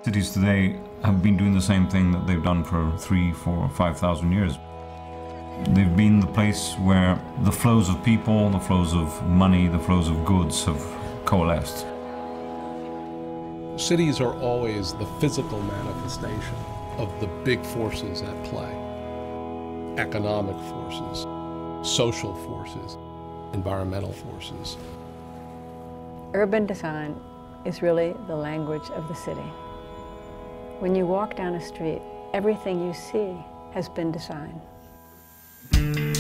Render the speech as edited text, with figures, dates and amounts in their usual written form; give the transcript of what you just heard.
Cities today have been doing the same thing that they've done for 3, 4, 5,000 years. They've been the place where the flows of people, the flows of money, the flows of goods have coalesced. Cities are always the physical manifestation of the big forces at play. Economic forces, social forces, environmental forces. Urban design is really the language of the city. When you walk down a street, everything you see has been designed.